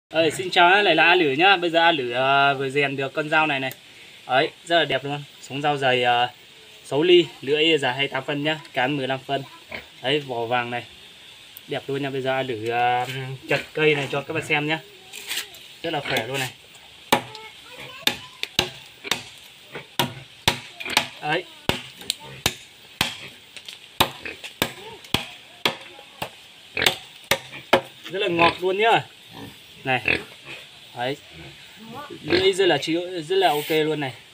Xin chào nhá, lại là A Lử nhá. Bây giờ A Lử vừa rèn được con dao này này. Đấy, rất là đẹp luôn. Sống dao dày 6 ly, lưỡi dài 28 phân nhá, cán 15 phân. Đấy, vỏ vàng này. Đẹp luôn nha. Bây giờ A Lử chặt cây này cho các bạn xem nhá. Rất là khỏe luôn này. Đấy. Rất là ngọt luôn nhá. Này. Đấy. Lưỡi rất là ok luôn này.